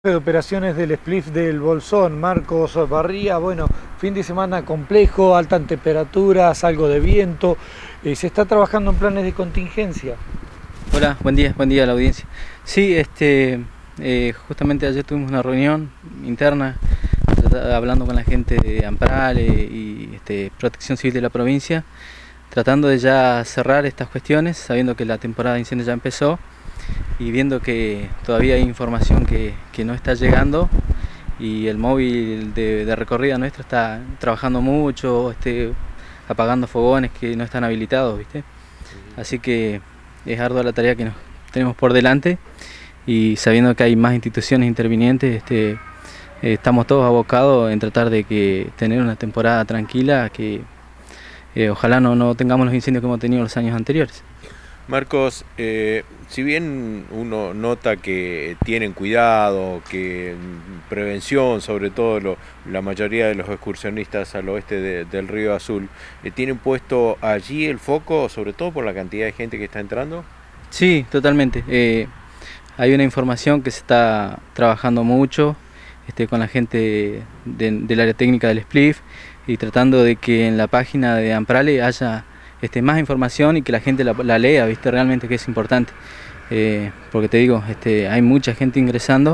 De operaciones del Spliff del Bolsón, Marcos Barría. Bueno, fin de semana complejo, altas temperaturas, algo de viento. Se está trabajando en planes de contingencia. Hola, buen día a la audiencia. Sí, justamente ayer tuvimos una reunión interna hablando con la gente de Amprale y Protección Civil de la provincia, tratando de ya cerrar estas cuestiones, sabiendo que la temporada de incendios ya empezó y viendo que todavía hay información que no está llegando y el móvil de recorrida nuestro está trabajando mucho, apagando fogones que no están habilitados, ¿viste? Así que es ardua la tarea que nos tenemos por delante y sabiendo que hay más instituciones intervinientes, estamos todos abocados en tratar de tener una temporada tranquila, que ojalá no tengamos los incendios que hemos tenido los años anteriores. Marcos, si bien uno nota que tienen cuidado, que prevención, sobre todo la mayoría de los excursionistas al oeste del Río Azul, ¿tienen puesto allí el foco, sobre todo por la cantidad de gente que está entrando? Sí, totalmente. Hay una información que se está trabajando mucho con la gente del área técnica del Spliff y tratando de que en la página de Amprale haya más información y que la gente la lea, ¿viste? Realmente que es importante, porque te digo, hay mucha gente ingresando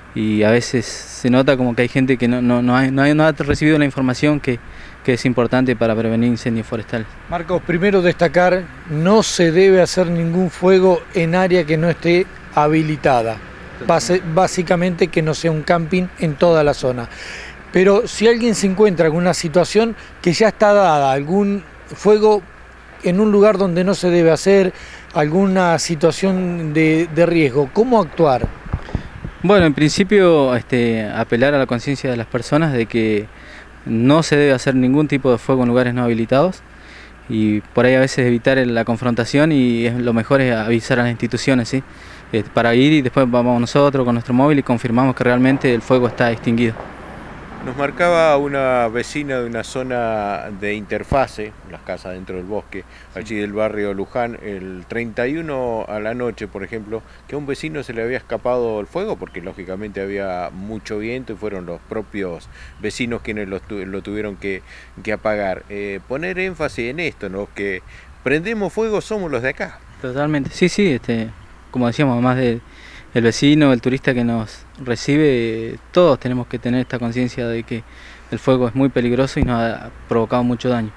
y a veces se nota como que hay gente que no ha recibido la información que es importante para prevenir incendios forestales. Marcos, primero destacar, no se debe hacer ningún fuego en área que no esté habilitada, básicamente que no sea un camping en toda la zona. Pero si alguien se encuentra en una situación que ya está dada, algún fuego en un lugar donde no se debe hacer, alguna situación de riesgo, ¿cómo actuar? Bueno, en principio apelar a la conciencia de las personas de que no se debe hacer ningún tipo de fuego en lugares no habilitados y por ahí a veces evitar la confrontación, y lo mejor es avisar a las instituciones, ¿sí? Para ir y después vamos nosotros con nuestro móvil y confirmamos que realmente el fuego está extinguido. Nos marcaba una vecina de una zona de interfase, las casas dentro del bosque, allí del barrio Luján, el 31 a la noche, por ejemplo, que a un vecino se le había escapado el fuego porque lógicamente había mucho viento y fueron los propios vecinos quienes lo tuvieron que apagar. Poner énfasis en esto, ¿no? Que prendemos fuego somos los de acá. Totalmente, sí, como decíamos, además el vecino, el turista que nos recibe, todos tenemos que tener esta conciencia de que el fuego es muy peligroso y nos ha provocado mucho daño.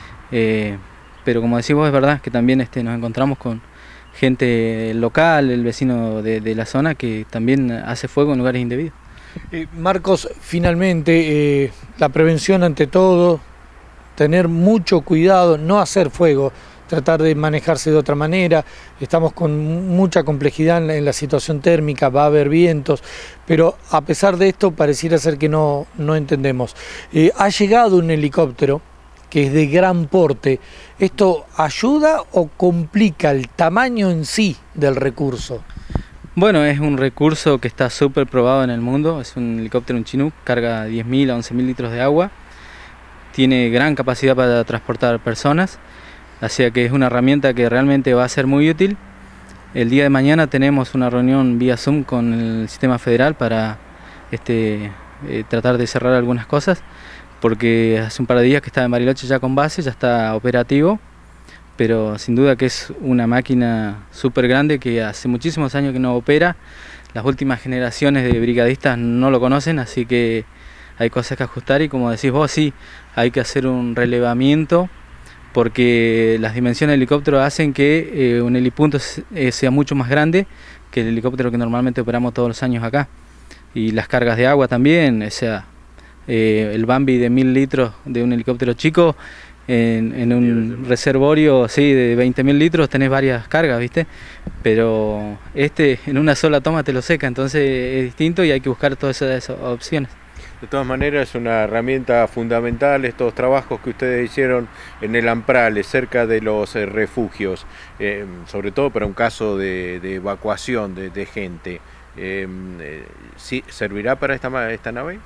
Pero como decís vos, es verdad que también nos encontramos con gente local, el vecino de la zona, que también hace fuego en lugares indebidos. Marcos, finalmente, la prevención ante todo, tener mucho cuidado, no hacer fuego, tratar de manejarse de otra manera. Estamos con mucha complejidad en la situación térmica, va a haber vientos, pero a pesar de esto pareciera ser que no entendemos. Ha llegado un helicóptero que es de gran porte. ¿Esto ayuda o complica el tamaño en sí del recurso? Bueno, es un recurso que está súper probado en el mundo. Es un helicóptero, un Chinook, carga 10.000 a 11.000 litros de agua, tiene gran capacidad para transportar personas. Así que es una herramienta que realmente va a ser muy útil. El día de mañana tenemos una reunión vía Zoom con el sistema federal para tratar de cerrar algunas cosas, porque hace un par de días que estaba en Bariloche ya con base, ya está operativo, pero sin duda que es una máquina súper grande que hace muchísimos años que no opera. Las últimas generaciones de brigadistas no lo conocen, así que hay cosas que ajustar y, como decís vos, sí, hay que hacer un relevamiento, porque las dimensiones del helicóptero hacen que un helipunto sea mucho más grande que el helicóptero que normalmente operamos todos los años acá. Y las cargas de agua también, o sea, el Bambi de 1.000 litros de un helicóptero chico, en un reservorio, sí, de 20.000 litros tenés varias cargas, ¿viste? Pero en una sola toma te lo seca, entonces es distinto y hay que buscar todas esas opciones. De todas maneras es una herramienta fundamental estos trabajos que ustedes hicieron en el Amprale, cerca de los refugios, sobre todo para un caso de evacuación de gente. ¿Sí, servirá para esta nave?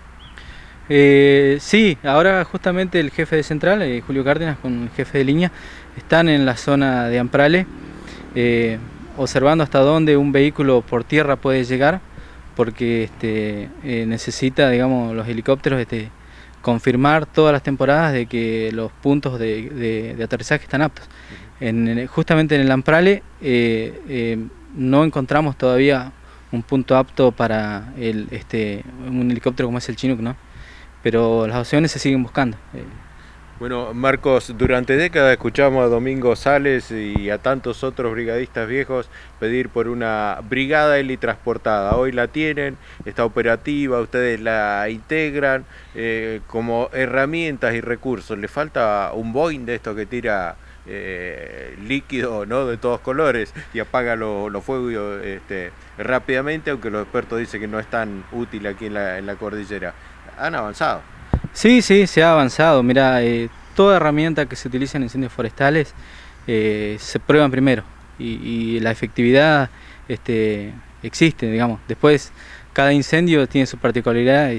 Sí, ahora justamente el jefe de central, Julio Cárdenas, con el jefe de línea, están en la zona de Amprale, observando hasta dónde un vehículo por tierra puede llegar, porque necesita, digamos, los helicópteros confirmar todas las temporadas de que los puntos de aterrizaje están aptos. Justamente en el Lamprale no encontramos todavía un punto apto para un helicóptero como es el Chinook, ¿no? Pero las opciones se siguen buscando. Bueno, Marcos, durante décadas escuchamos a Domingo Sales y a tantos otros brigadistas viejos pedir por una brigada helitransportada. Hoy la tienen, está operativa, ustedes la integran como herramientas y recursos. ¿Le falta un Boeing de esto que tira líquido, ¿no?, de todos colores y apaga los fuegos rápidamente, aunque los expertos dicen que no es tan útil aquí en la cordillera? ¿Han avanzado? Sí, se ha avanzado. Mira, toda herramienta que se utiliza en incendios forestales se prueban primero y la efectividad existe, digamos. Después, cada incendio tiene su particularidad.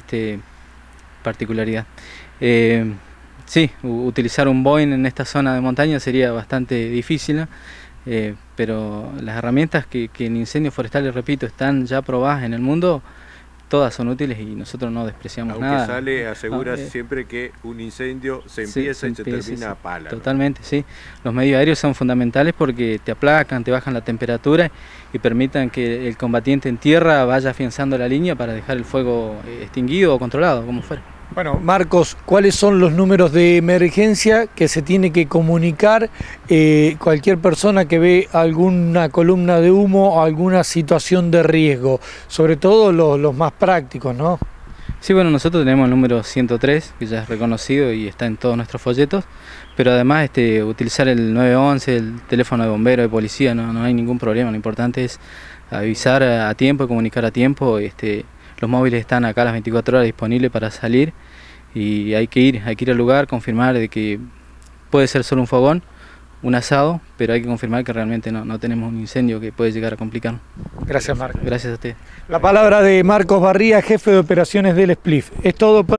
Sí, utilizar un Boeing en esta zona de montaña sería bastante difícil, ¿no? Pero las herramientas que en incendios forestales, repito, están ya probadas en el mundo, todas son útiles y nosotros no despreciamos nada. Aunque Sale asegura siempre que un incendio se empieza y se termina a pala. Totalmente, ¿no? Sí. Los medios aéreos son fundamentales porque te aplacan, te bajan la temperatura y permitan que el combatiente en tierra vaya afianzando la línea para dejar el fuego extinguido o controlado, como fuera. Bueno, Marcos, ¿cuáles son los números de emergencia que se tiene que comunicar cualquier persona que ve alguna columna de humo o alguna situación de riesgo? Sobre todo los más prácticos, ¿no? Sí, bueno, nosotros tenemos el número 103, que ya es reconocido y está en todos nuestros folletos, pero además utilizar el 911, el teléfono de bombero, de policía, no hay ningún problema. Lo importante es avisar a tiempo y comunicar a tiempo. Los móviles están acá a las 24 horas disponibles para salir y hay que ir al lugar, confirmar de que puede ser solo un fogón, un asado, pero hay que confirmar que realmente no tenemos un incendio que puede llegar a complicarnos. Gracias, Marcos. Gracias a usted. La palabra de Marcos Barría, jefe de operaciones del SPLIF. Es todo.